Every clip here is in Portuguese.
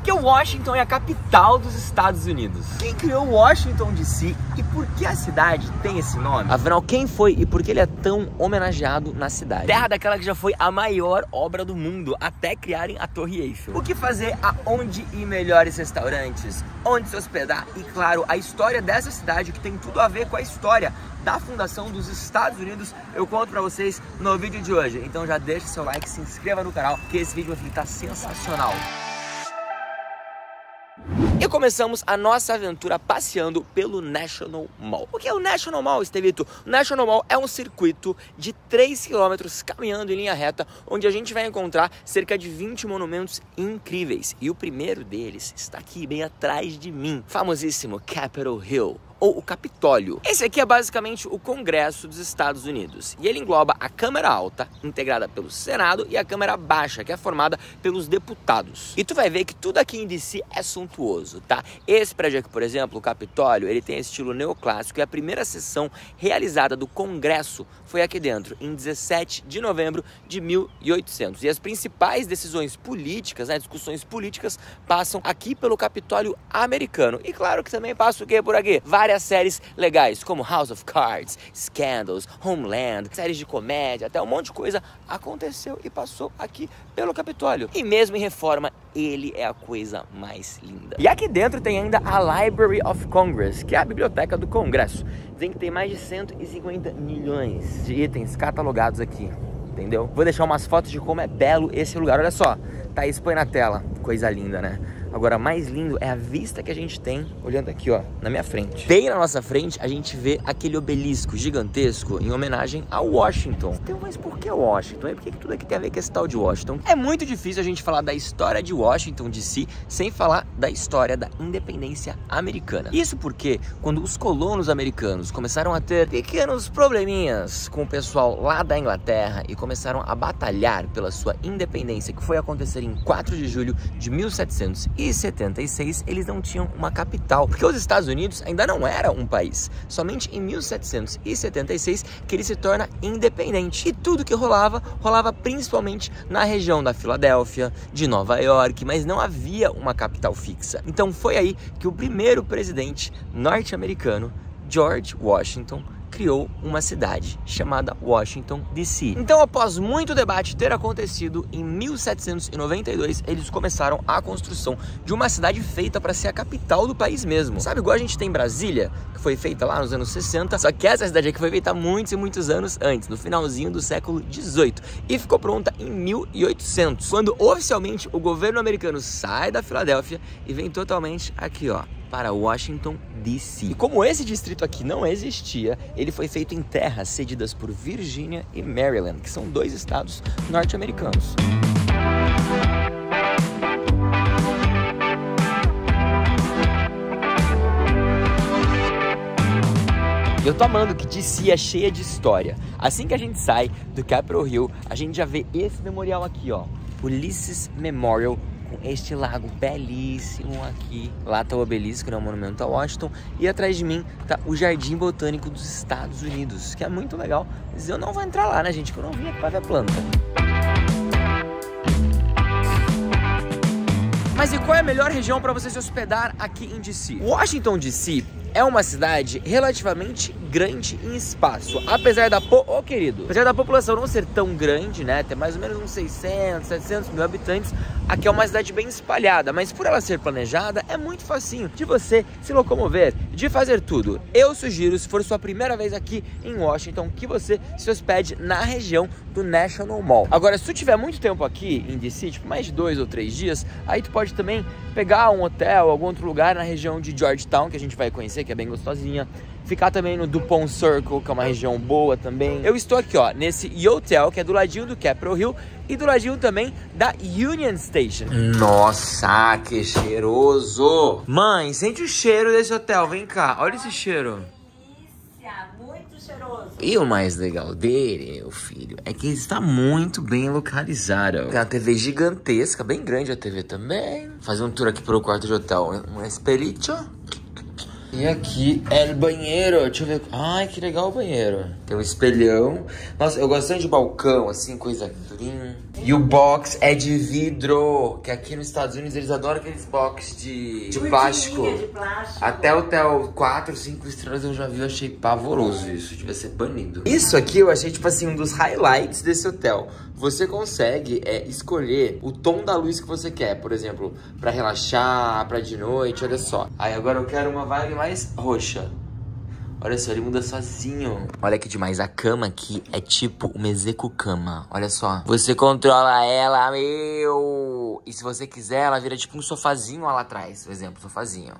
Porque Washington é a capital dos Estados Unidos. Quem criou Washington DC e por que a cidade tem esse nome? Afinal, quem foi e por que ele é tão homenageado na cidade? Terra daquela que já foi a maior obra do mundo, até criarem a Torre Eiffel. O que fazer, aonde ir melhores restaurantes, onde se hospedar e, claro, a história dessa cidade que tem tudo a ver com a história da fundação dos Estados Unidos, eu conto pra vocês no vídeo de hoje. Então já deixa seu like, se inscreva no canal, que esse vídeo vai ficar sensacional. E começamos a nossa aventura passeando pelo National Mall. O que é o National Mall, Estevito? O National Mall é um circuito de 3 km caminhando em linha reta, onde a gente vai encontrar cerca de 20 monumentos incríveis. E o primeiro deles está aqui bem atrás de mim, famosíssimo Capitol Hill, ou o Capitólio. Esse aqui é basicamente o Congresso dos Estados Unidos, e ele engloba a Câmara Alta, integrada pelo Senado, e a Câmara Baixa, que é formada pelos deputados. E tu vai ver que tudo aqui em DC é suntuoso, tá? Esse prédio aqui, por exemplo, o Capitólio, ele tem estilo neoclássico, e a primeira sessão realizada do Congresso foi aqui dentro, em 17 de novembro de 1800. E as principais decisões políticas, né, discussões políticas, passam aqui pelo Capitólio americano. E claro que também passa o quê por aqui? Várias séries legais, como House of Cards, Scandals, Homeland, séries de comédia, até um monte de coisa aconteceu e passou aqui pelo Capitólio. E mesmo em reforma, ele é a coisa mais linda. E aqui dentro tem ainda a Library of Congress, que é a biblioteca do Congresso. Dizem que tem mais de 150 milhões de itens catalogados aqui, entendeu? Vou deixar umas fotos de como é belo esse lugar. Olha só, Thaís põe na tela, coisa linda, né? Agora, mais lindo é a vista que a gente tem olhando aqui, ó, na minha frente. Bem na nossa frente, a gente vê aquele obelisco gigantesco em homenagem a Washington. Então, mas por que Washington? E por que tudo aqui tem a ver com esse tal de Washington? É muito difícil a gente falar da história de Washington DC sem falar da história da independência americana. Isso porque, quando os colonos americanos começaram a ter pequenos probleminhas com o pessoal lá da Inglaterra e começaram a batalhar pela sua independência, que foi acontecer em 4 de julho de 1776, eles não tinham uma capital, porque os Estados Unidos ainda não era um país. Somente em 1776 que ele se torna independente. E tudo que rolava principalmente na região da Filadélfia, de Nova York, mas não havia uma capital fixa. Então foi aí que o primeiro presidente norte-americano, George Washington, criou uma cidade chamada Washington DC. Então, após muito debate ter acontecido, em 1792 eles começaram a construção de uma cidade feita para ser a capital do país mesmo. Sabe, igual a gente tem Brasília, que foi feita lá nos anos 60, só que essa cidade aqui foi feita muitos e muitos anos antes, no finalzinho do século 18, e ficou pronta em 1800, quando oficialmente o governo americano sai da Filadélfia e vem totalmente aqui, ó, para Washington DC. E como esse distrito aqui não existia, ele foi feito em terras cedidas por Virgínia e Maryland, que são 2 estados norte-americanos. Eu tô amando que DC é cheia de história. Assim que a gente sai do Capitol Hill, a gente já vê esse memorial aqui, ó, Ulysses Memorial, com este lago belíssimo aqui. Lá tá o obelisco, né, o monumento a Washington. E atrás de mim tá o Jardim Botânico dos Estados Unidos, que é muito legal. Mas eu não vou entrar lá, né, gente, que eu não vim aqui pra ver a planta. Mas e qual é a melhor região para você se hospedar aqui em DC? Washington DC é uma cidade relativamente grande em espaço, apesar da apesar da população não ser tão grande, né, ter mais ou menos uns 600, 700 mil habitantes, aqui é uma cidade bem espalhada, mas por ela ser planejada, é muito facinho de você se locomover, de fazer tudo. Eu sugiro, se for sua primeira vez aqui em Washington, que você se hospede na região do National Mall. Agora, se tu tiver muito tempo aqui em DC, tipo mais de 2 ou 3 dias, aí tu pode também pegar um hotel, algum outro lugar na região de Georgetown, que a gente vai conhecer, que é bem gostosinha. Ficar também no DuPont Circle, que é uma região boa também. Eu estou aqui, ó, nesse hotel, que é do ladinho do Capitol Hill e do ladinho também da Union Station. Nossa, que cheiroso! Mãe, sente o cheiro desse hotel, vem cá, olha esse cheiro. Muito cheiroso. E o mais legal dele, meu filho, é que ele está muito bem localizado. Tem uma TV gigantesca, bem grande a TV também. Fazer um tour aqui pelo quarto de hotel, um espelito. E aqui é o banheiro. Deixa eu ver. Ai, que legal o banheiro. Tem um espelhão. Nossa, eu gosto tanto de balcão, assim, coisa clean. E o box é de vidro. Que aqui nos Estados Unidos eles adoram aqueles box de plástico. Até hotel 4, 5 estrelas eu já vi, eu achei pavoroso isso. Devia ser banido. Isso aqui eu achei, tipo assim, um dos highlights desse hotel. Você consegue escolher o tom da luz que você quer. Por exemplo, pra relaxar, pra de noite, olha só. Aí agora eu quero uma vibe mais roxa. Olha só, ele muda sozinho. Olha que demais, a cama aqui é tipo uma execu-cama. Olha só. Você controla ela, meu. E se você quiser, ela vira tipo um sofazinho lá atrás. Por exemplo, sofazinho.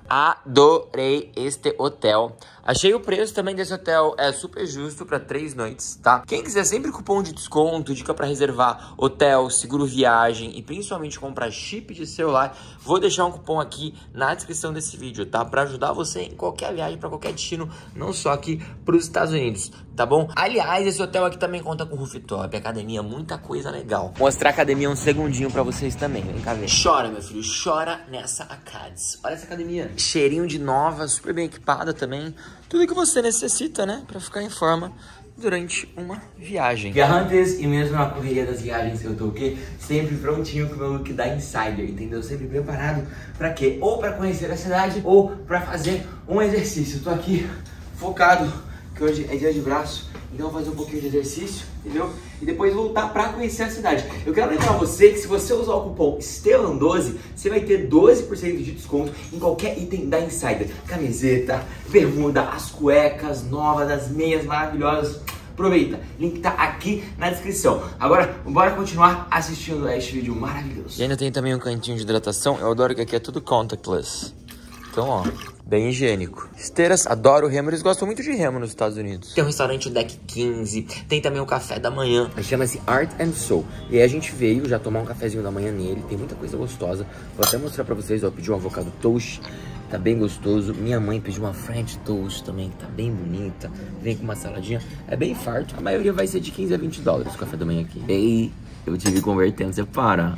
Adorei este hotel. Achei o preço também desse hotel super justo pra 3 noites, tá? Quem quiser sempre cupom de desconto, dica pra reservar hotel, seguro viagem e principalmente comprar chip de celular, vou deixar um cupom aqui na descrição desse vídeo, tá? Pra ajudar você em qualquer viagem, pra qualquer destino, não só aqui pros Estados Unidos, tá bom? Aliás, esse hotel aqui também conta com rooftop, academia, muita coisa legal. Vou mostrar a academia um segundinho pra vocês também, vem cá ver. Chora, meu filho, chora nessa Acads. Olha essa academia. Cheirinho de nova, super bem equipada também. Tudo que você necessita, né, pra ficar em forma durante uma viagem. Antes e mesmo na correria das viagens que eu tô aqui, sempre prontinho com o meu look da Insider, entendeu? Sempre preparado pra quê? Ou pra conhecer a cidade, ou pra fazer um exercício. Eu tô aqui focado, que hoje é dia de braço, então eu vou fazer um pouquinho de exercício, entendeu? E depois voltar pra conhecer a cidade. Eu quero lembrar você que se você usar o cupom STELLAN12, você vai ter 12% de desconto em qualquer item da Insider. Camiseta, bermuda, as cuecas novas, as meias maravilhosas. Aproveita, link tá aqui na descrição. Agora, bora continuar assistindo a este vídeo maravilhoso. E ainda tem também um cantinho de hidratação. Eu adoro que aqui é tudo contactless. Então, ó, bem higiênico. Esteiras, adoro remo. Eles gostam muito de remo nos Estados Unidos. Tem o restaurante Deck 15. Tem também o café da manhã. Chama-se Art and Soul. E aí a gente veio já tomar um cafezinho da manhã nele. Tem muita coisa gostosa. Vou até mostrar pra vocês, ó. Eu pedi um avocado toast. Tá bem gostoso. Minha mãe pediu uma French toast também, que tá bem bonita. Vem com uma saladinha. É bem farto. A maioria vai ser de 15 a 20 dólares o café da manhã aqui. Ei, eu tive convertendo. Você para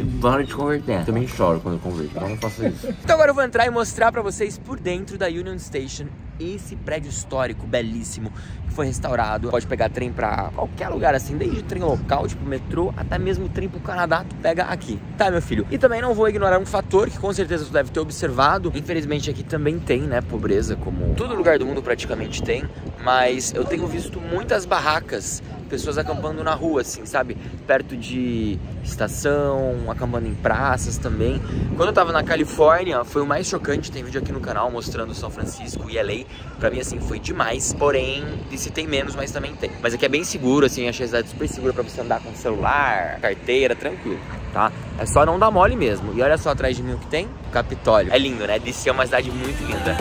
de converter. Eu também choro quando eu converto. Então não faça isso. Então agora eu vou entrar e mostrar pra vocês por dentro da Union Station. Esse prédio histórico, belíssimo, que foi restaurado. Pode pegar trem pra qualquer lugar assim, desde trem local, tipo metrô, até mesmo trem pro Canadá, tu pega aqui, tá, meu filho? E também não vou ignorar um fator que com certeza tu deve ter observado. Infelizmente aqui também tem, né, pobreza, como todo lugar do mundo praticamente tem. Mas eu tenho visto muitas barracas, pessoas acampando na rua, assim, sabe? Perto de estação, acampando em praças também. Quando eu tava na Califórnia, foi o mais chocante. Tem vídeo aqui no canal mostrando São Francisco e LA. Pra mim, assim, foi demais. Porém, DC tem menos, mas também tem. Mas aqui é bem seguro, assim, achei a cidade super segura pra você andar com celular, carteira, tranquilo, tá? É só não dar mole mesmo. E olha só atrás de mim o que tem. Capitólio. É lindo, né? DC é uma cidade muito linda.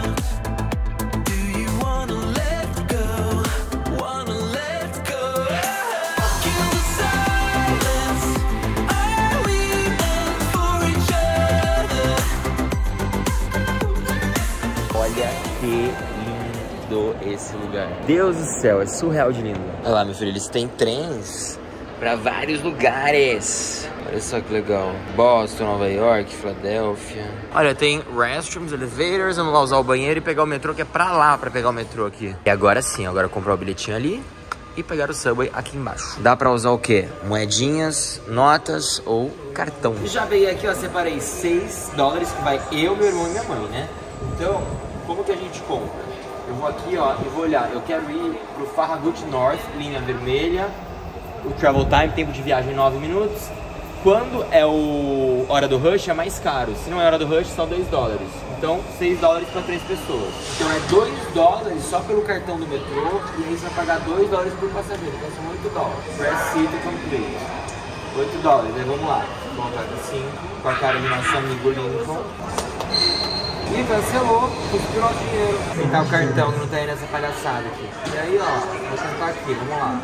Olha que lindo esse lugar. Deus do céu, é surreal de lindo. Olha lá, meu filho, eles têm trens pra vários lugares. Olha só que legal. Boston, Nova York, Filadélfia. Olha, tem restrooms, elevators. Vamos lá usar o banheiro e pegar o metrô, que é pra lá pra pegar o metrô aqui. E agora sim, agora comprar o bilhetinho ali e pegar o subway aqui embaixo. Dá pra usar o quê? Moedinhas, notas ou cartão. E já veio aqui, ó, separei 6 dólares, que vai eu, meu irmão e minha mãe, né? Então, como que a gente compra? Eu vou aqui, ó, e vou olhar. Eu quero ir pro Farragut North, linha vermelha. O travel time, tempo de viagem 9 minutos. Quando é o hora do rush, é mais caro. Se não é hora do rush, só 2 dólares. Então, 6 dólares para 3 pessoas. Então é 2 dólares só pelo cartão do metrô. E aí você vai pagar 2 dólares por passageiro. Então são 8 dólares. First seat complete. 8 dólares, aí vamos lá. Vamos colocar aqui 5. Com a cara do nosso amigo Lincoln. E cancelou, custou o dinheiro. E tá o cartão que não tá aí nessa palhaçada aqui. E aí, ó, vou tentar aqui, vamos lá.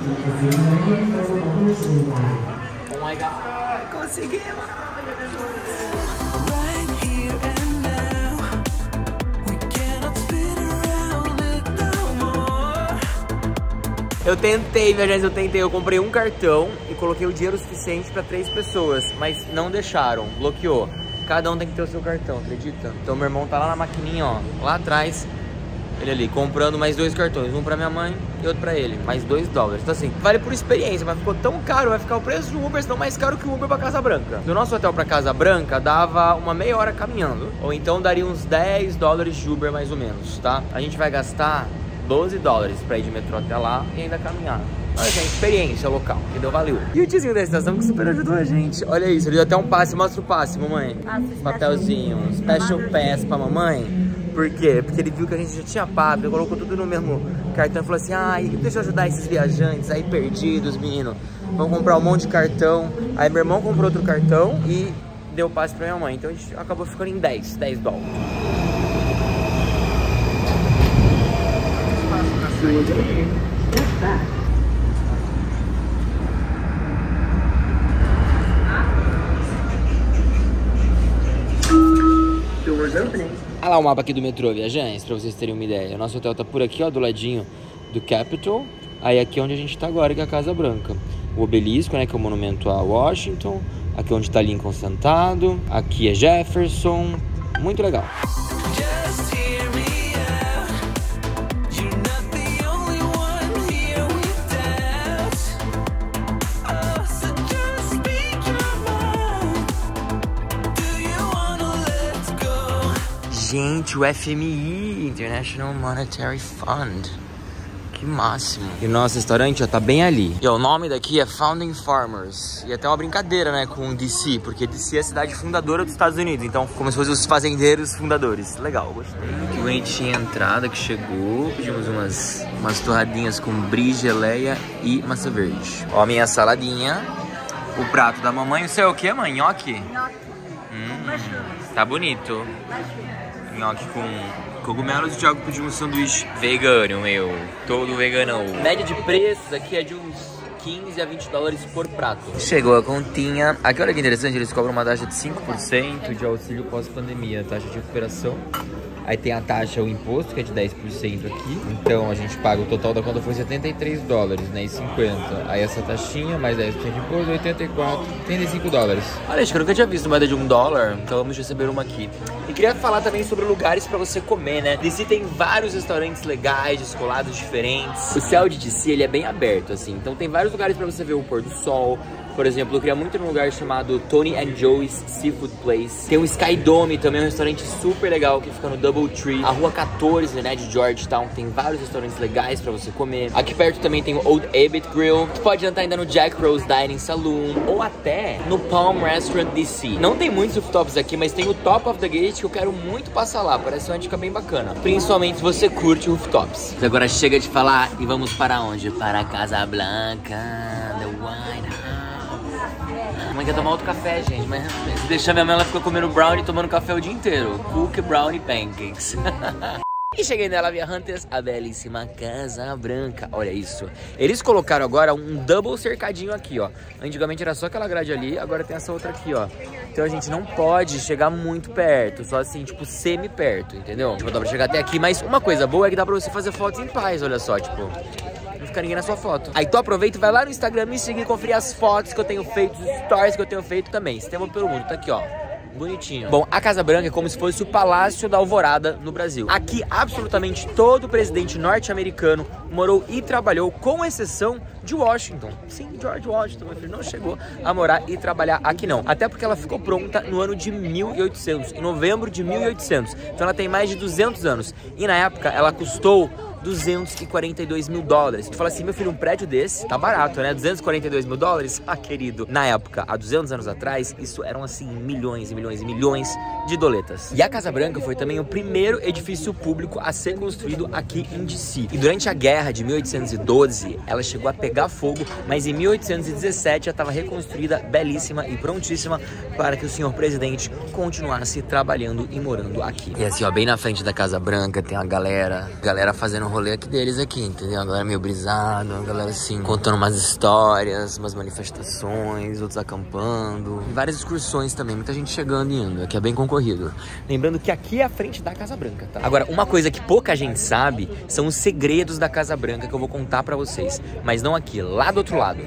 Oh my god, conseguimos! Eu tentei, minha gente, eu comprei um cartão e coloquei o dinheiro suficiente para 3 pessoas, mas não deixaram, bloqueou. Cada um tem que ter o seu cartão, acredita? Então meu irmão tá lá na maquininha, ó, lá atrás. Ele ali, comprando mais 2 cartões, um pra minha mãe e outro pra ele, mais $2. Então assim, vale por experiência, mas ficou tão caro, vai ficar o preço do Uber, senão mais caro que o Uber pra Casa Branca. Do nosso hotel pra Casa Branca, dava uma meia hora caminhando, ou então daria uns $10 de Uber mais ou menos, tá? A gente vai gastar $12 pra ir de metrô até lá e ainda caminhar. Olha, gente, experiência local, entendeu? Valeu. E o tiozinho da estação que super ajudou a gente. Olha isso, ele deu até um passe, mostra o passe, mamãe. Papelzinho, special pass pra mamãe. Por quê? Porque ele viu que a gente já tinha pago, ele colocou tudo no mesmo cartão e falou assim, ai, deixa eu ajudar esses viajantes aí perdidos, menino. Vamos comprar um monte de cartão. Aí meu irmão comprou outro cartão e deu passe pra minha mãe. Então a gente acabou ficando em $10. Olha lá o mapa aqui do metrô, viajantes, pra vocês terem uma ideia. O nosso hotel tá por aqui, ó, do ladinho do Capitol. Aí aqui é onde a gente tá agora, que é a Casa Branca. O obelisco, né, que é o monumento a Washington. Aqui é onde tá Lincoln sentado. Aqui é Jefferson. Muito legal. Gente, o FMI, International Monetary Fund. Que máximo. E o nosso restaurante, ó, tá bem ali. E ó, o nome daqui é Founding Farmers. E até uma brincadeira, né, com DC, porque DC é a cidade fundadora dos Estados Unidos. Então, como se fossem os fazendeiros fundadores. Legal, gostei. Que bonitinha a entrada que chegou. Pedimos umas torradinhas com brie, geleia e massa verde. Ó, a minha saladinha. O prato da mamãe. O seu é o que, mãe? Nhoque? Nhoque. Tá bonito. Nhoque com cogumelos. O Thiago pediu um sanduíche vegano, meu. Todo veganão. Média de preços aqui é de uns $15 a $20 por prato. Chegou a continha. Aqui, olha que interessante, eles cobram uma taxa de 5% de auxílio pós-pandemia. Taxa de recuperação. Aí tem a taxa, o imposto, que é de 10% aqui. Então a gente paga, o total da conta foi $73, né? E 50. Aí essa taxinha, mais 10% de imposto, 84, $35. Olha, gente, eu nunca tinha visto moeda de $1, então vamos receber uma aqui. E queria falar também sobre lugares pra você comer, né? DC tem vários restaurantes legais, descolados diferentes. O céu de DC, ele é bem aberto, assim. Então tem vários lugares pra você ver o pôr do sol. Por exemplo, eu queria muito num lugar chamado Tony and Joey's Seafood Place. Tem o Sky Dome também, um restaurante super legal que fica no Doubletree. A rua 14, né, de Georgetown, tem vários restaurantes legais pra você comer. Aqui perto também tem o Old Abbott Grill. Tu pode jantar ainda no Jack Rose Dining Saloon ou até no Palm Restaurant DC. Não tem muitos rooftops aqui, mas tem o Top of the Gate que eu quero muito passar lá. Parece uma dica bem bacana, principalmente se você curte rooftops. Agora chega de falar e vamos para onde? Para a Casa Branca, The White House. A mãe quer tomar outro café, gente, mas se deixar minha mãe, ela fica comendo brownie e tomando café o dia inteiro. Cookie, brownie, pancakes. E cheguei nela, viajantes, a belíssima Casa Branca. Olha isso. Eles colocaram agora um double cercadinho aqui, ó. Antigamente era só aquela grade ali, agora tem essa outra aqui, ó. Então a gente não pode chegar muito perto, só assim, tipo, semi-perto, entendeu? Tipo, dá pra chegar até aqui, mas uma coisa boa é que dá pra você fazer fotos em paz, olha só, tipo... não fica ninguém na sua foto. Aí tu aproveita e vai lá no Instagram me seguir, conferir as fotos que eu tenho feito, os stories que eu tenho feito também. Sistema pelo mundo, tá aqui, ó. Bonitinho. Bom, a Casa Branca é como se fosse o Palácio da Alvorada no Brasil. Aqui, absolutamente todo presidente norte-americano morou e trabalhou, com exceção de Washington. Sim, George Washington, meu filho, não chegou a morar e trabalhar aqui não. Até porque ela ficou pronta no ano de 1800, em novembro de 1800. Então ela tem mais de 200 anos. E na época, ela custou $242 mil. Tu fala assim, meu filho, um prédio desse tá barato, né? $242 mil? Ah, querido, na época, há 200 anos atrás, isso eram assim milhões e milhões e milhões de doletas. E a Casa Branca foi também o primeiro edifício público a ser construído aqui em DC. E durante a guerra de 1812, ela chegou a pegar fogo, mas em 1817 já estava reconstruída, belíssima e prontíssima para que o senhor presidente continuasse trabalhando e morando aqui. E assim, ó, bem na frente da Casa Branca tem a galera fazendo rolê aqui deles aqui, entendeu? A galera meio brisada, a galera assim, contando umas histórias, umas manifestações, outros acampando. E várias excursões também, muita gente chegando e indo, aqui é bem concorrido. Lembrando que aqui é a frente da Casa Branca, tá? Agora, uma coisa que pouca gente sabe são os segredos da Casa Branca que eu vou contar pra vocês. Mas não aqui, lá do outro lado.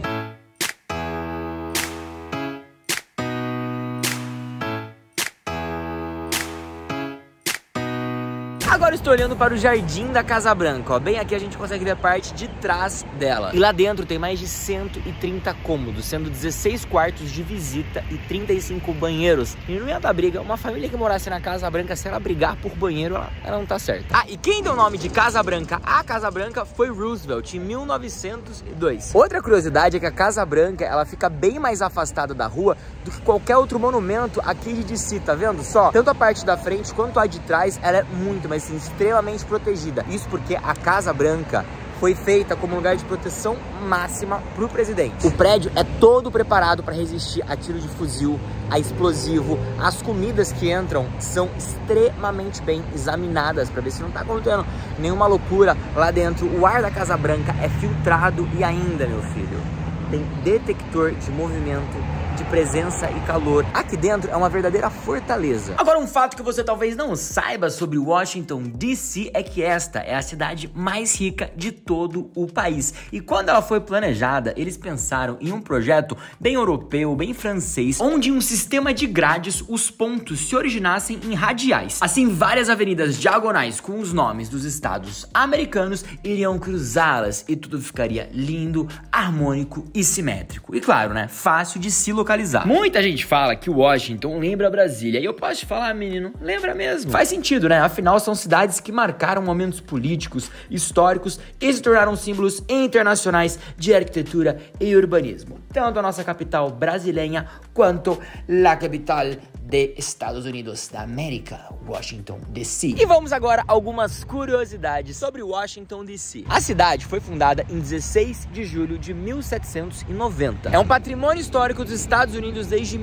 Agora estou olhando para o jardim da Casa Branca, ó. Bem aqui a gente consegue ver a parte de trás dela. E lá dentro tem mais de 130 cômodos, sendo 16 quartos de visita e 35 banheiros. E não ia dar briga, uma família que morasse na Casa Branca, se ela brigar por banheiro, ela não tá certa. Ah, e quem deu o nome de Casa Branca à Casa Branca foi Roosevelt, em 1902. Outra curiosidade é que a Casa Branca, ela fica bem mais afastada da rua do que qualquer outro monumento aqui de DC, tá vendo só? Tanto a parte da frente quanto a de trás, ela é muito, mas sim, extremamente protegida. Isso porque a Casa Branca foi feita como lugar de proteção máxima para o presidente. O prédio é todo preparado para resistir a tiro de fuzil, a explosivo. As comidas que entram são extremamente bem examinadas para ver se não está acontecendo nenhuma loucura lá dentro. O ar da Casa Branca é filtrado e ainda, meu filho, tem detector de movimento, de presença e calor. Aqui dentro é uma verdadeira fortaleza. Agora, um fato que você talvez não saiba sobre Washington DC é que esta é a cidade mais rica de todo o país. E quando ela foi planejada, eles pensaram em um projeto bem europeu, bem francês, onde em um sistema de grades os pontos se originassem em radiais. Assim, várias avenidas diagonais com os nomes dos estados americanos iriam cruzá-las e tudo ficaria lindo, harmônico e simétrico. E claro, né, fácil de se localizar. Muita gente fala que Washington lembra Brasília, e eu posso te falar, menino, lembra mesmo. Faz sentido, né? Afinal, são cidades que marcaram momentos políticos, históricos e se tornaram símbolos internacionais de arquitetura e urbanismo. Tanto a nossa capital brasileira quanto a capital de Estados Unidos da América, Washington DC. E vamos agora a algumas curiosidades sobre Washington DC. A cidade foi fundada em 16 de julho de 1790. É um patrimônio histórico dos Estados Unidos desde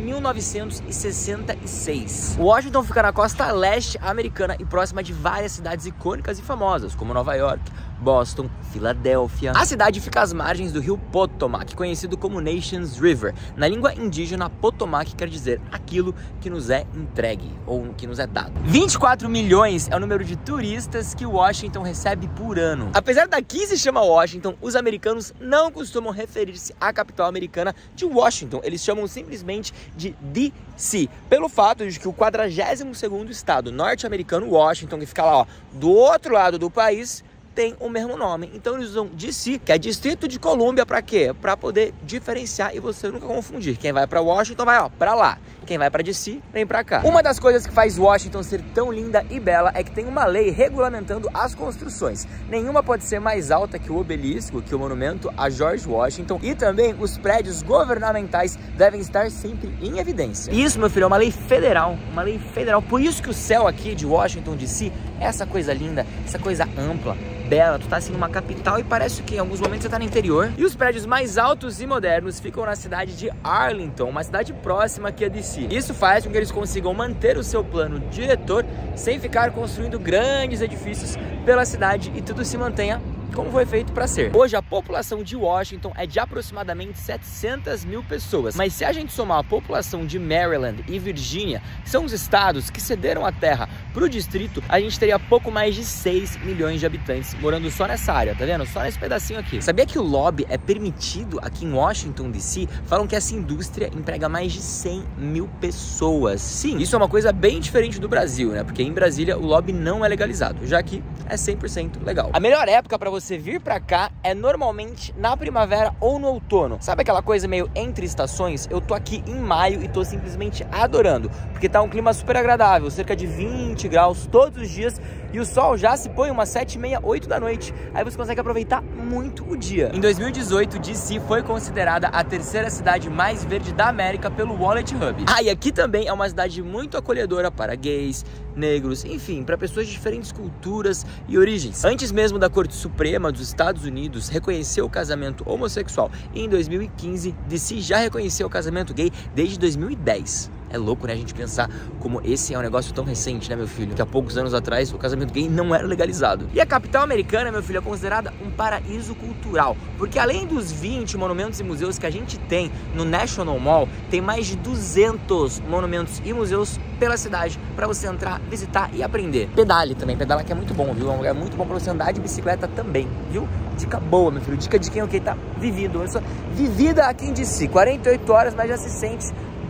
1966. Washington fica na costa leste americana e próxima de várias cidades icônicas e famosas, como Nova York, Boston, Filadélfia. A cidade fica às margens do rio Potomac, conhecido como Nations River. Na língua indígena, Potomac quer dizer aquilo que nos é entregue, ou que nos é dado. 24 milhões é o número de turistas que Washington recebe por ano. Apesar daqui se chama Washington, os americanos não costumam referir-se à capital americana de Washington. Eles chamam simplesmente de DC, pelo fato de que o 42º estado norte-americano, Washington, que fica lá, ó, do outro lado do país, tem o mesmo nome. Então eles usam DC, que é Distrito de Colômbia, pra quê? Pra poder diferenciar e você nunca confundir. Quem vai pra Washington vai, ó, pra lá. Quem vai pra DC, vem pra cá. Uma das coisas que faz Washington ser tão linda e bela é que tem uma lei regulamentando as construções. Nenhuma pode ser mais alta que o obelisco, que o monumento a George Washington, e também os prédios governamentais devem estar sempre em evidência. E isso, meu filho, é uma lei federal, uma lei federal. Por isso que o céu aqui de Washington DC é essa coisa linda, essa coisa ampla, bela. Tu tá assim numa capital e parece que em alguns momentos você tá no interior. E os prédios mais altos e modernos ficam na cidade de Arlington, uma cidade próxima aqui a DC. Isso faz com que eles consigam manter o seu plano diretor sem ficar construindo grandes edifícios pela cidade e tudo se mantenha como foi feito para ser. Hoje a população de Washington é de aproximadamente 700 mil pessoas, mas se a gente somar a população de Maryland e Virgínia, que são os estados que cederam a terra para o distrito, a gente teria pouco mais de 6 milhões de habitantes morando só nessa área, tá vendo? Só nesse pedacinho aqui. Sabia que o lobby é permitido aqui em Washington DC? Falam que essa indústria emprega mais de 100 mil pessoas. Sim, isso é uma coisa bem diferente do Brasil, né? Porque em Brasília o lobby não é legalizado, já que é 100% legal. A melhor época para você vir pra cá é normalmente na primavera ou no outono. Sabe aquela coisa meio entre estações? Eu tô aqui em maio e tô simplesmente adorando, porque tá um clima super agradável, cerca de 20 graus todos os dias, e o sol já se põe umas 7h30, 8 da noite. Aí você consegue aproveitar muito o dia. Em 2018, DC foi considerada a terceira cidade mais verde da América pelo Wallet Hub. Ah, e aqui também é uma cidade muito acolhedora para gays, negros, enfim, para pessoas de diferentes culturas e origens. Antes mesmo da Corte Suprema dos Estados Unidos reconhecer o casamento homossexual, e em 2015, DC já reconheceu o casamento gay desde 2010. É louco, né, a gente pensar como esse é um negócio tão recente, né, meu filho? Que há poucos anos atrás o casamento gay não era legalizado. E a capital americana, meu filho, é considerada um paraíso cultural, porque além dos 20 monumentos e museus que a gente tem no National Mall, tem mais de 200 monumentos e museus pela cidade para você entrar, visitar e aprender. Pedale também, pedala que é muito bom, viu? É um lugar muito bom para você andar de bicicleta também, viu? Dica boa, meu filho, dica de quem tá vivido. Olha só, vivida aqui em DC, 48 horas, mas já se sente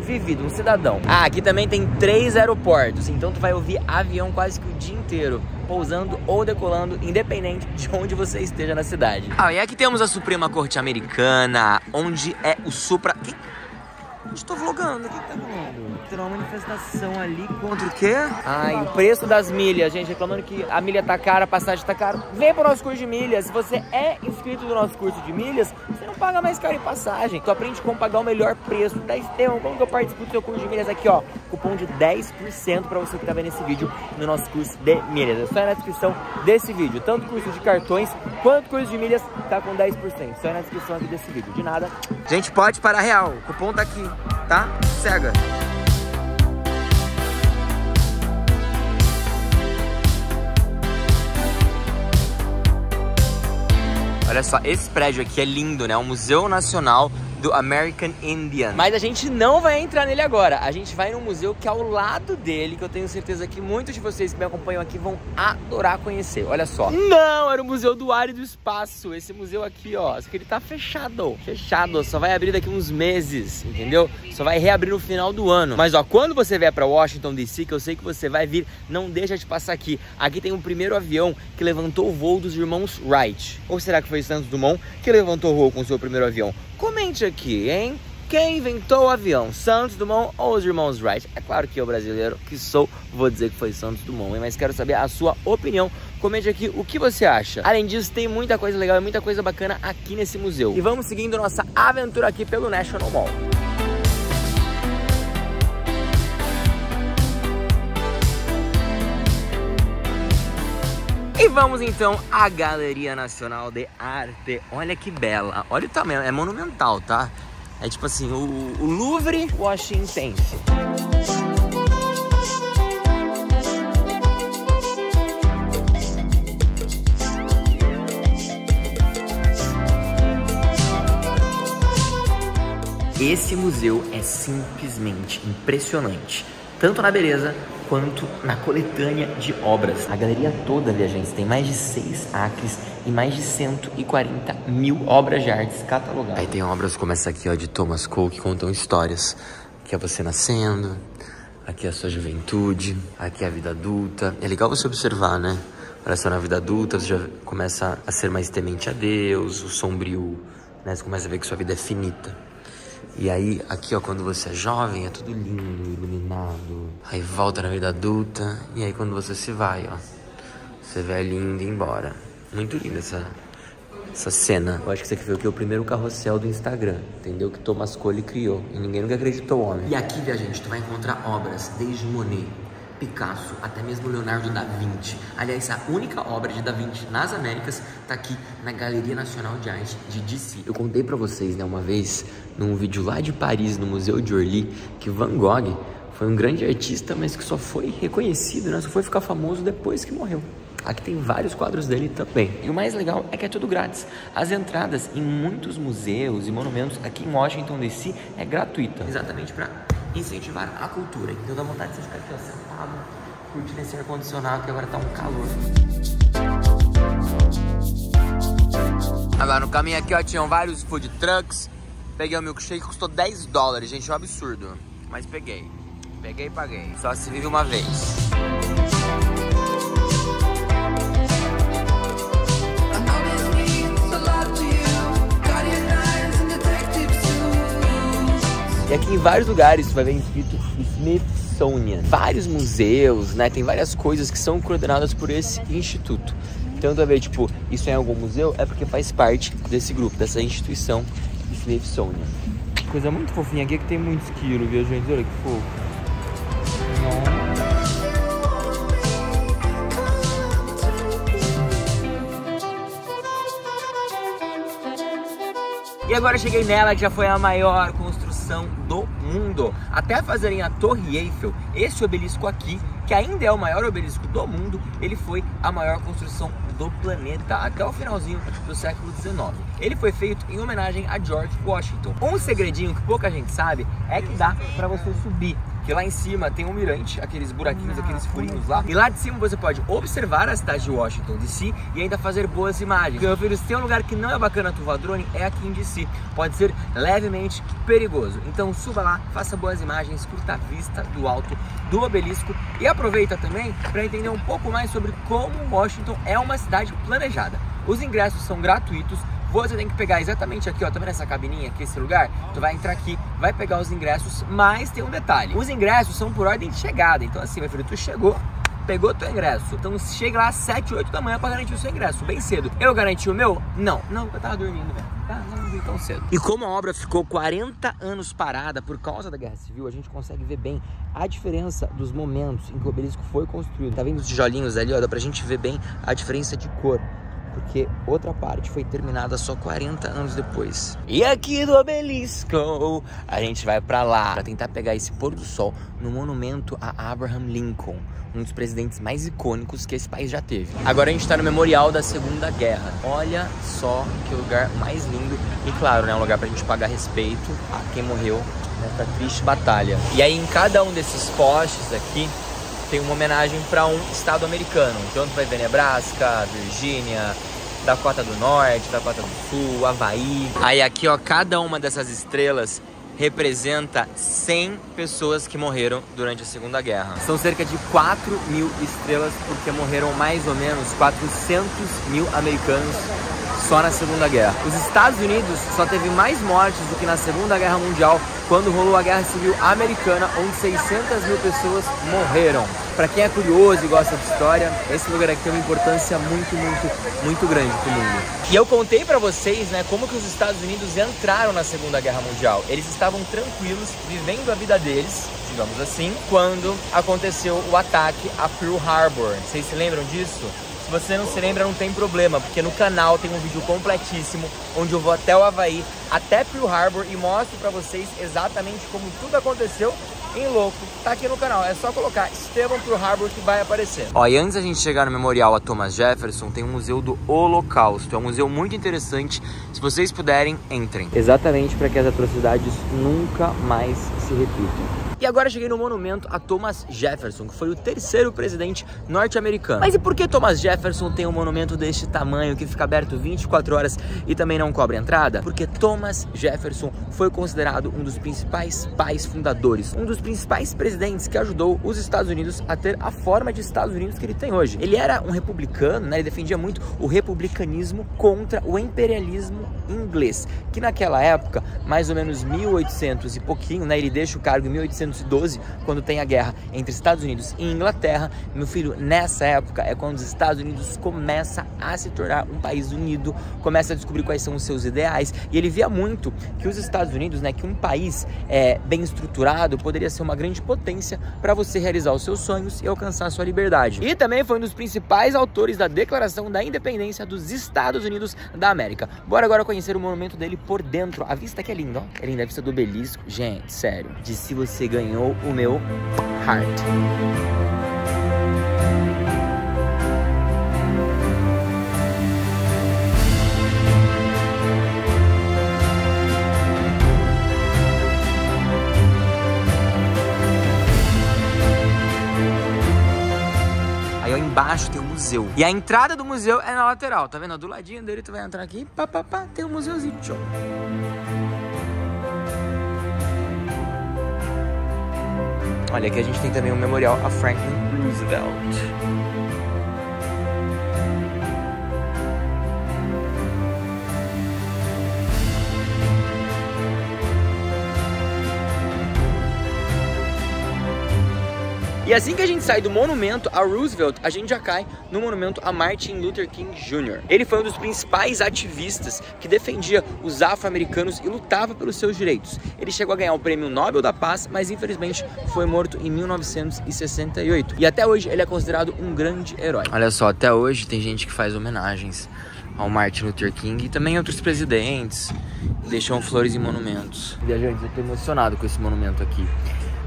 vivido, um cidadão. Ah, aqui também tem 3 aeroportos, então tu vai ouvir avião quase que o dia inteiro, pousando ou decolando, independente de onde você esteja na cidade. Ah, e aqui temos a Suprema Corte Americana, onde é o Supra... Estou vlogando, o que tá rolando? Tem uma manifestação ali contra o quê? Ai, o preço das milhas, gente, reclamando que a milha tá cara, a passagem tá cara. Vem pro nosso curso de milhas. Se você é inscrito no nosso curso de milhas, você não paga mais caro em passagem. Tu aprende como pagar o melhor preço. Da Estevam, como que eu participo do seu curso de milhas? Aqui, ó, cupom de 10% pra você que tá vendo esse vídeo no nosso curso de milhas. É só ir na descrição desse vídeo. Tanto curso de cartões quanto curso de milhas tá com 10%. Só ir na descrição aqui desse vídeo. De nada. Gente, pode parar real. O cupom tá aqui. Tá? Cega. Olha só, esse prédio aqui é lindo, né? O Museu Nacional do American Indian. Mas a gente não vai entrar nele agora. A gente vai num museu que é ao lado dele, que eu tenho certeza que muitos de vocês que me acompanham aqui vão adorar conhecer. Olha só. Não, era o Museu do Ar e do Espaço. Esse museu aqui, ó, só que ele tá fechado. Fechado, só vai abrir daqui uns meses, entendeu? Só vai reabrir no final do ano. Mas ó, quando você vier pra Washington DC, que eu sei que você vai vir, não deixa de passar aqui. Aqui tem o primeiro avião que levantou o voo dos irmãos Wright. Ou será que foi Santos Dumont que levantou o voo com o seu primeiro avião? Comente aqui, hein? Quem inventou o avião? Santos Dumont ou os irmãos Wright? É claro que eu, brasileiro que sou, vou dizer que foi Santos Dumont, hein? Mas quero saber a sua opinião. Comente aqui o que você acha. Além disso, tem muita coisa legal e muita coisa bacana aqui nesse museu. E vamos seguindo nossa aventura aqui pelo National Mall. E vamos então à Galeria Nacional de Arte. Olha que bela, olha o tamanho, é monumental, tá? É tipo assim, o Louvre Washington. Esse museu é simplesmente impressionante, tanto na beleza quanto na coletânea de obras. A galeria toda, viajantes, tem mais de 6 acres e mais de 140 mil obras de artes catalogadas. Aí tem obras como essa aqui, ó, de Thomas Cole, que contam histórias. Aqui é você nascendo, aqui é a sua juventude, aqui é a vida adulta. É legal você observar, né? Olha só, na vida adulta você já começa a ser mais temente a Deus, o sombrio, né? Você começa a ver que sua vida é finita. E aí, aqui ó, quando você é jovem, é tudo lindo, iluminado. Aí volta na vida adulta, e aí quando você se vai, ó, você vai lindo e embora. Muito linda essa cena. Eu acho que isso aqui foi o primeiro carrossel do Instagram, entendeu? Que Thomas Cole criou, e ninguém nunca acreditou, homem. E aqui, viajante, tu vai encontrar obras desde Monet, Picasso, até mesmo Leonardo da Vinci. Aliás, a única obra de Da Vinci nas Américas tá aqui na Galeria Nacional de Arte de DC. Eu contei pra vocês, né, uma vez, num vídeo lá de Paris, no Museu de Orly, que Van Gogh foi um grande artista, mas que só foi reconhecido, né, só foi ficar famoso depois que morreu. Aqui tem vários quadros dele também. E o mais legal é que é tudo grátis. As entradas em muitos museus e monumentos aqui em Washington DC é gratuita. Exatamente para incentivar a cultura. Então dá vontade de você ficar aqui, ó, sentado, curtindo esse ar-condicionado, que agora tá um calor. Agora no caminho aqui, ó, tinham vários food trucks. Peguei o milkshake, custou $10, gente, é um absurdo. Mas peguei. Peguei e paguei. Só se vive uma vez. E aqui em vários lugares você vai ver escrito Smithsonian. Vários museus, né? Tem várias coisas que são coordenadas por esse instituto. Então tu vai ver, tipo, isso é em algum museu, é porque faz parte desse grupo, dessa instituição Smithsonian. Coisa muito fofinha aqui é que tem muito esquilo, viu, gente? Olha que fofo. E agora cheguei nela, que já foi a maior construção do mundo. Até fazerem a Torre Eiffel, esse obelisco aqui, que ainda é o maior obelisco do mundo, ele foi a maior construção do planeta, até o finalzinho do século XIX. Ele foi feito em homenagem a George Washington. Um segredinho que pouca gente sabe é que dá para você subir que lá em cima tem um mirante, aqueles buraquinhos, aqueles furinhos lá. E lá de cima você pode observar a cidade de Washington DC e ainda fazer boas imagens. Meu filho, se tem um lugar que não é bacana tu voar drone, é aqui em DC. Pode ser levemente perigoso. Então suba lá, faça boas imagens, curta a vista do alto do obelisco e aproveita também para entender um pouco mais sobre como Washington é uma cidade planejada. Os ingressos são gratuitos. Você tem que pegar exatamente aqui, ó, tá vendo essa cabininha aqui, esse lugar? Tu vai entrar aqui, vai pegar os ingressos, mas tem um detalhe. Os ingressos são por ordem de chegada, então assim, meu filho, tu chegou, pegou teu ingresso. Então chega lá às 7, 8 da manhã pra garantir o seu ingresso, bem cedo. Eu garanti o meu? Não, eu tava dormindo, velho. Não vi tão cedo. E como a obra ficou 40 anos parada por causa da Guerra Civil, a gente consegue ver bem a diferença dos momentos em que o obelisco foi construído. Tá vendo os tijolinhos ali, ó? Dá pra gente ver bem a diferença de cor, porque outra parte foi terminada só 40 anos depois. E aqui do obelisco, a gente vai pra lá pra tentar pegar esse pôr do sol no monumento a Abraham Lincoln, um dos presidentes mais icônicos que esse país já teve. Agora a gente tá no Memorial da Segunda Guerra. Olha só que lugar mais lindo. E claro, né, um lugar pra gente pagar respeito a quem morreu nessa triste batalha. E aí em cada um desses postes aqui tem uma homenagem para um estado americano. Então tu vai ver Nebraska, Virgínia, Dakota do Norte, Dakota do Sul, Havaí. Aí aqui, ó, cada uma dessas estrelas representa 100 pessoas que morreram durante a Segunda Guerra. São cerca de 4.000 estrelas, porque morreram mais ou menos 400.000 americanos só na Segunda Guerra. Os Estados Unidos só teve mais mortes do que na Segunda Guerra Mundial, quando rolou a Guerra Civil Americana, onde 600.000 pessoas morreram. Para quem é curioso e gosta de história, esse lugar aqui tem uma importância muito grande pro mundo. E eu contei para vocês, né, como que os Estados Unidos entraram na Segunda Guerra Mundial. Eles estavam tranquilos, vivendo a vida deles, digamos assim, quando aconteceu o ataque a Pearl Harbor. Vocês se lembram disso? Se você não se lembra, não tem problema, porque no canal tem um vídeo completíssimo, onde eu vou até o Havaí, até Pearl Harbor, e mostro pra vocês exatamente como tudo aconteceu em louco. Tá aqui no canal, é só colocar Estevam Pearl Harbor que vai aparecer. Ó, e antes da gente chegar no memorial a Thomas Jefferson, tem um museu do Holocausto. É um museu muito interessante, se vocês puderem, entrem. Exatamente para que as atrocidades nunca mais se repitam. E agora cheguei no monumento a Thomas Jefferson, que foi o terceiro presidente norte-americano. Mas e por que Thomas Jefferson tem um monumento deste tamanho, que fica aberto 24 horas e também não cobra entrada? Porque Thomas Jefferson foi considerado um dos principais pais fundadores, um dos principais presidentes que ajudou os Estados Unidos a ter a forma de Estados Unidos que ele tem hoje. Ele era um republicano, né? Ele defendia muito o republicanismo contra o imperialismo inglês, que naquela época, mais ou menos 1800 e pouquinho, né? Ele deixa o cargo em 1812, quando tem a guerra entre Estados Unidos e Inglaterra. Meu filho, nessa época é quando os Estados Unidos começa a se tornar um país unido, começa a descobrir quais são os seus ideais, e ele via muito que os Estados Unidos, né, que um país bem estruturado poderia ser uma grande potência para você realizar os seus sonhos e alcançar a sua liberdade. E também foi um dos principais autores da Declaração da Independência dos Estados Unidos da América. Bora agora conhecer o monumento dele por dentro. A vista aqui é linda, ó. É linda a vista do obelisco. Gente, sério, de se você ganhou o meu heart. Aí ó, embaixo tem o museu. E a entrada do museu é na lateral, tá vendo? Do ladinho dele tu vai entrar aqui, tem um museuzinho, tchau. Olha, aqui a gente tem também um memorial a Franklin Roosevelt. E assim que a gente sai do monumento a Roosevelt, a gente já cai no monumento a Martin Luther King Jr. Ele foi um dos principais ativistas que defendia os afro-americanos e lutava pelos seus direitos. Ele chegou a ganhar o Prêmio Nobel da Paz, mas infelizmente foi morto em 1968. E até hoje ele é considerado um grande herói. Olha só, até hoje tem gente que faz homenagens ao Martin Luther King e também outros presidentes, deixam flores em monumentos. Viajantes, eu tô emocionado com esse monumento aqui.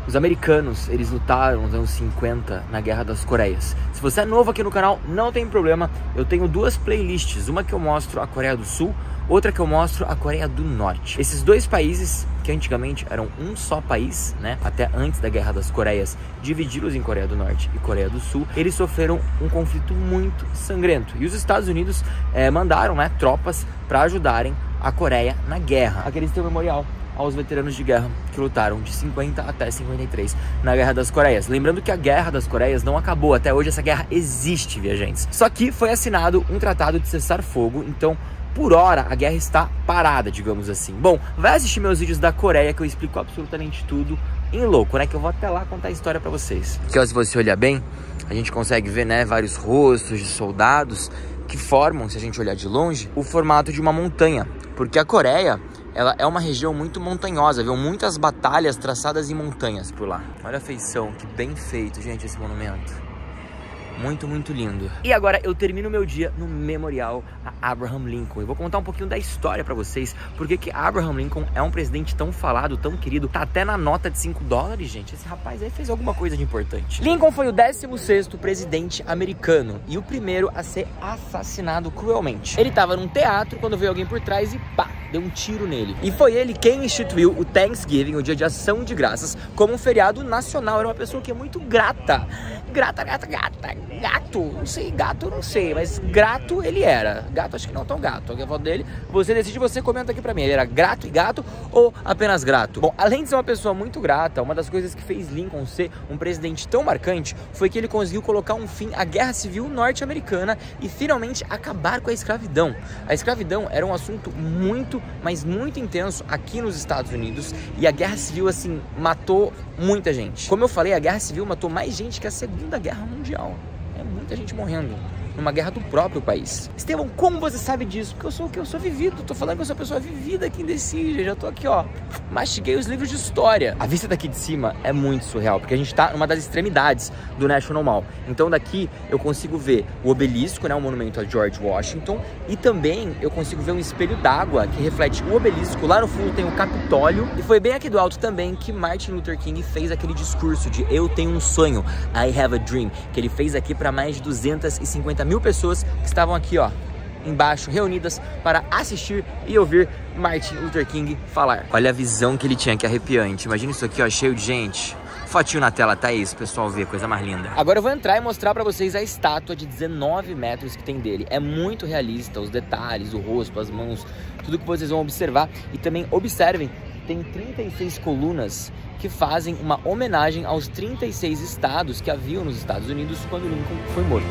Os americanos, eles lutaram nos anos 50 na Guerra das Coreias. Se você é novo aqui no canal, não tem problema. Eu tenho duas playlists, uma que eu mostro a Coreia do Sul, outra que eu mostro a Coreia do Norte. Esses dois países, que antigamente eram um só país, né, até antes da Guerra das Coreias, divididos em Coreia do Norte e Coreia do Sul, eles sofreram um conflito muito sangrento. E os Estados Unidos mandaram, né, tropas para ajudarem a Coreia na guerra. Aqui eles têm um memorial aos veteranos de guerra que lutaram de 50 até 53 na Guerra das Coreias. Lembrando que a Guerra das Coreias não acabou, até hoje essa guerra existe, viajantes. Só que foi assinado um tratado de cessar-fogo, então por hora a guerra está parada, digamos assim. Bom, vai assistir meus vídeos da Coreia que eu explico absolutamente tudo em louco, né? Que eu vou até lá contar a história pra vocês. Aqui, ó, se você olhar bem, a gente consegue ver, né, vários rostos de soldados que formam, se a gente olhar de longe, o formato de uma montanha. Porque a Coreia, ela é uma região muito montanhosa, viu? Muitas batalhas traçadas em montanhas por lá. Olha a feição, que bem feito, gente, esse monumento. Muito, muito lindo. E agora eu termino meu dia no memorial a Abraham Lincoln. Eu vou contar um pouquinho da história pra vocês. Porque que Abraham Lincoln é um presidente tão falado, tão querido. Tá até na nota de $5, gente. Esse rapaz aí fez alguma coisa de importante. Lincoln foi o 16º presidente americano e o primeiro a ser assassinado cruelmente. Ele tava num teatro quando veio alguém por trás e pá, deu um tiro nele. E foi ele quem instituiu o Thanksgiving, o Dia de Ação de Graças, como um feriado nacional. Era uma pessoa que é muito grata. Grata. Gato, não sei, gato não sei, mas grato ele era. Gato acho que não tão gato. Aqui a foto dele, você decide, você comenta aqui pra mim. Ele era grato e gato ou apenas grato? Bom, além de ser uma pessoa muito grata, uma das coisas que fez Lincoln ser um presidente tão marcante foi que ele conseguiu colocar um fim à Guerra Civil norte-americana e finalmente acabar com a escravidão. A escravidão era um assunto muito, mas muito intenso aqui nos Estados Unidos e a Guerra Civil, assim, matou muita gente. Como eu falei, a Guerra Civil matou mais gente que a Segunda Guerra Mundial. É muita gente morrendo numa guerra do próprio país. Estevão, como você sabe disso? Porque eu sou o que? Eu sou vivido. Tô falando que eu sou uma pessoa vivida aqui em Decide. Já tô aqui, ó. Mastiguei os livros de história. A vista daqui de cima é muito surreal, porque a gente tá numa das extremidades do National Mall. Então daqui eu consigo ver o obelisco, né? O monumento a George Washington. E também eu consigo ver um espelho d'água que reflete o obelisco. Lá no fundo tem o Capitólio. E foi bem aqui do alto também que Martin Luther King fez aquele discurso de eu tenho um sonho, I have a dream, que ele fez aqui para mais de 250 mil pessoas que estavam aqui, ó, embaixo, reunidas para assistir e ouvir Martin Luther King falar. Olha a visão que ele tinha, que arrepiante. Imagina isso aqui, ó, cheio de gente. Fotinho na tela, tá isso, pessoal, ver, coisa mais linda. Agora eu vou entrar e mostrar pra vocês a estátua de 19 metros que tem dele. É muito realista, os detalhes, o rosto, as mãos, tudo que vocês vão observar. E também observem, tem 36 colunas que fazem uma homenagem aos 36 estados que haviam nos Estados Unidos quando Lincoln foi morto.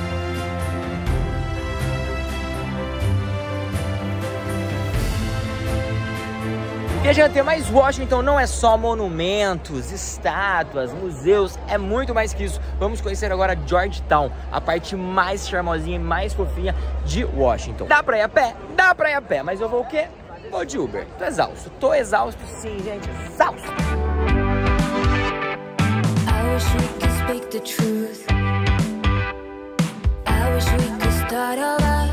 Viajante, mas Washington não é só monumentos, estátuas, museus, é muito mais que isso. Vamos conhecer agora Georgetown, a parte mais charmosinha e mais fofinha de Washington. Dá pra ir a pé? Dá pra ir a pé, mas eu vou o quê? Vou de Uber. Tô exausto sim, gente, exausto. I wish we could speak the truth. I wish we could start over.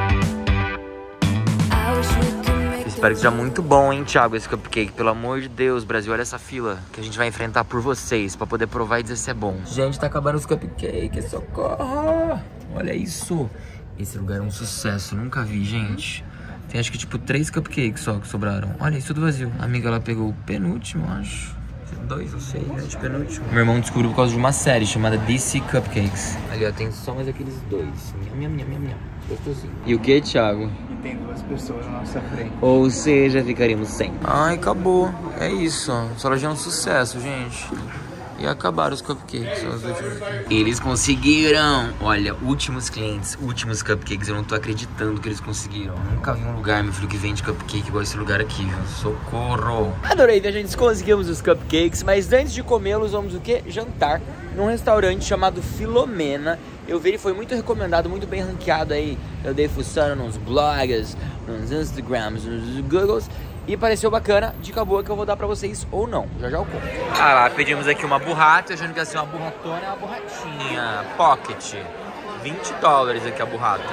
I wish we could. Espero que seja muito bom, hein, Thiago, esse cupcake. Pelo amor de Deus, Brasil, olha essa fila que a gente vai enfrentar por vocês, pra poder provar e dizer se é bom. Gente, tá acabando os cupcakes, socorro! Olha isso! Esse lugar é um sucesso, nunca vi, gente. Tem acho que tipo 3 cupcakes só que sobraram. Olha, isso tudo vazio. A amiga, ela pegou o penúltimo, acho. 2, não sei, né, de penúltimo. Meu irmão descobriu por causa de uma série chamada DC Cupcakes. Ali, ó, tem só mais aqueles 2. Minha. Gostosinho. E o que, Thiago? E tem 2 pessoas na nossa frente. Ou seja, ficaríamos sem. Ai, acabou. É isso, ó. Essa loja é um sucesso, gente. E acabaram os cupcakes. Os últimos. Eles conseguiram. Olha, últimos clientes, últimos cupcakes. Eu não tô acreditando que eles conseguiram. Eu nunca vi um lugar, meu filho, que vende cupcake igual esse lugar aqui. Socorro. Adorei, viajantes. Conseguimos os cupcakes. Mas antes de comê-los, vamos o quê? Jantar num restaurante chamado Filomena. Eu vi, ele foi muito recomendado, muito bem ranqueado aí. Eu dei fuçando nos blogs, nos Instagrams, nos Googles. E pareceu bacana, dica boa que eu vou dar pra vocês ou não. Já eu conto. Ah lá, pedimos aqui uma burrata, achando que ia ser uma burratona, é uma burratinha. Pocket. $20 aqui a burrata.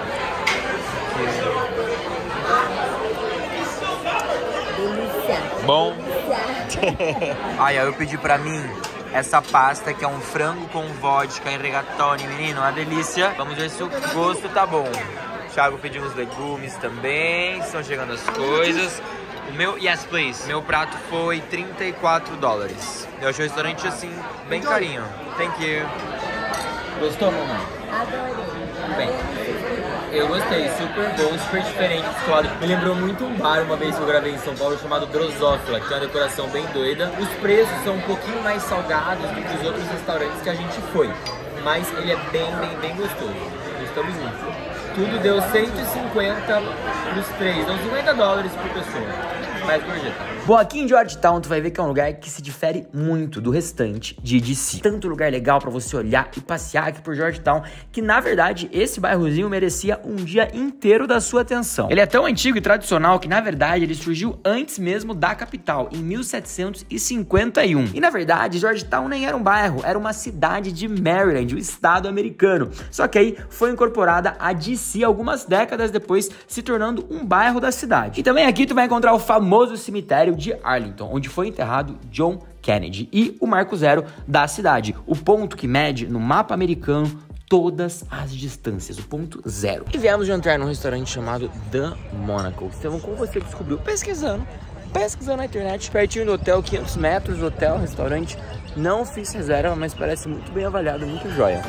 Delícia. Bom. Aí eu pedi pra mim essa pasta que é um frango com vodka e rigatoni, menino, uma delícia. Vamos ver se o gosto tá bom. O Thiago pediu uns legumes também, estão chegando as coisas. O meu, yes please, meu prato foi $34. Eu achei o restaurante assim, bem carinho. Thank you. Gostou, mamãe? Adorei. Bem, eu gostei, super bom, super diferente, descolado. Me lembrou muito um bar uma vez que eu gravei em São Paulo chamado Drosófila, que tem uma decoração bem doida. Os preços são um pouquinho mais salgados do que os outros restaurantes que a gente foi, mas ele é bem gostoso. Gostamos muito. Tudo deu 150 pros três, dão $50 por pessoa. Mais gorjeta. Bom, aqui em Georgetown tu vai ver que é um lugar que se difere muito do restante de DC. Tanto lugar legal pra você olhar e passear aqui por Georgetown, que na verdade esse bairrozinho merecia um dia inteiro da sua atenção. Ele é tão antigo e tradicional que na verdade ele surgiu antes mesmo da capital, em 1751. E na verdade Georgetown nem era um bairro, era uma cidade de Maryland, o estado americano. Só que aí foi incorporada a DC algumas décadas depois, se tornando um bairro da cidade. E também aqui tu vai encontrar o famoso cemitério de Arlington, onde foi enterrado John Kennedy, e o marco zero da cidade, o ponto que mede no mapa americano todas as distâncias, o ponto zero. E viemos de entrar num restaurante chamado The Monaco. Então, como você descobriu? Pesquisando na internet, pertinho do hotel, 500 metros do hotel, restaurante. Não fiz reserva, mas parece muito bem avaliado, muito joia.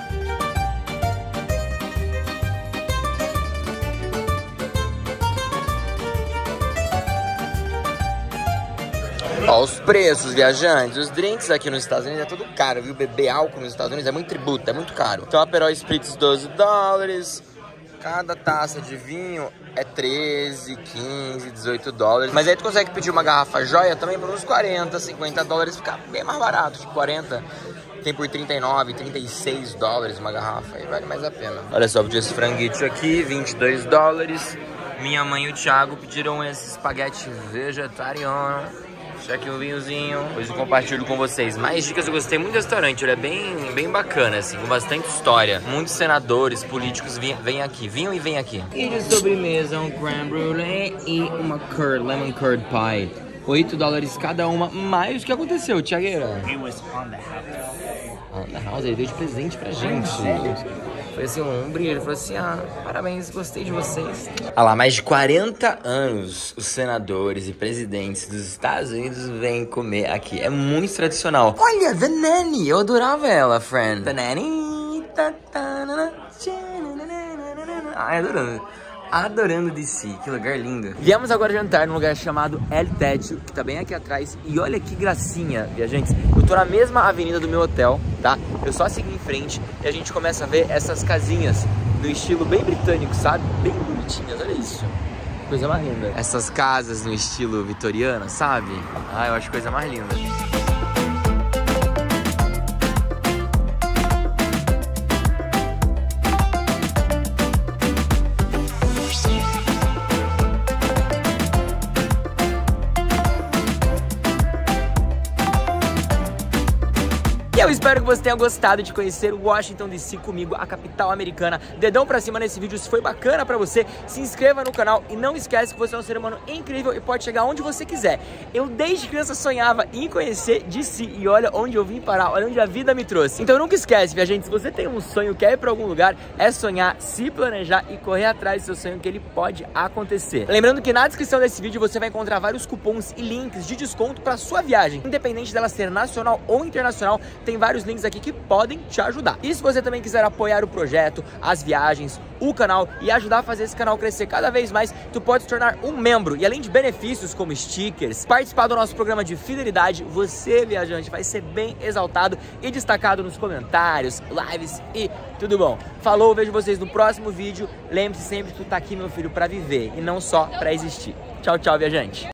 Ó, os preços, viajantes, os drinks aqui nos Estados Unidos é tudo caro, viu? Beber álcool nos Estados Unidos é muito tributo, é muito caro. Então, Aperol Spritz, $12. Cada taça de vinho é 13, 15, $18. Mas aí tu consegue pedir uma garrafa joia também por uns $40, $50, fica bem mais barato, tipo 40. Tem por 39, $36 uma garrafa, aí vale mais a pena. Olha só, pedi esse franguite aqui, $22. Minha mãe e o Thiago pediram esse espaguete vegetariano. Deixa aqui um vinhozinho, depois eu compartilho com vocês. Mais dicas, eu gostei muito do restaurante, ele é bem bacana, assim, com bastante história. Muitos senadores, políticos vêm aqui, vinham e vêm aqui. E de sobremesa, um crème brûlée e uma lemon curd pie. $8 cada uma, mais o que aconteceu, Thiagueira? It was on the house. On the house, ele deu de presente pra gente. Foi assim, um brilho, ele falou assim, parabéns, gostei de vocês. Olha lá, mais de 40 anos os senadores e presidentes dos Estados Unidos vêm comer aqui. É muito tradicional. Olha, The Nanny, eu adorava ela, friend. The Nanny. Ai, adorando DC, que lugar lindo. Viemos agora jantar num lugar chamado El Techo, que tá bem aqui atrás. E olha que gracinha, viajantes. Eu tô na mesma avenida do meu hotel, tá? Eu só segui em frente e a gente começa a ver essas casinhas no estilo bem britânico, sabe? Bem bonitinhas, olha isso. Coisa mais linda. Essas casas no estilo vitoriano, sabe? Eu acho coisa mais linda. Eu espero que você tenha gostado de conhecer Washington DC comigo, a capital americana. Dedão pra cima nesse vídeo se foi bacana pra você. Se inscreva no canal e não esquece que você é um ser humano incrível e pode chegar onde você quiser. Eu desde criança sonhava em conhecer DC e olha onde eu vim parar, olha onde a vida me trouxe. Então nunca esquece, viajante, se você tem um sonho, quer ir pra algum lugar, é sonhar, se planejar e correr atrás do seu sonho, que ele pode acontecer. Lembrando que na descrição desse vídeo você vai encontrar vários cupons e links de desconto pra sua viagem. Independente dela ser nacional ou internacional, tem vários links aqui que podem te ajudar. E se você também quiser apoiar o projeto, as viagens, o canal e ajudar a fazer esse canal crescer cada vez mais, tu pode se tornar um membro. E além de benefícios como stickers, participar do nosso programa de fidelidade, você, viajante, vai ser bem exaltado e destacado nos comentários, lives e tudo bom. Falou, vejo vocês no próximo vídeo. Lembre-se sempre que tu tá aqui, meu filho, pra viver e não só pra existir. Tchau, tchau, viajante.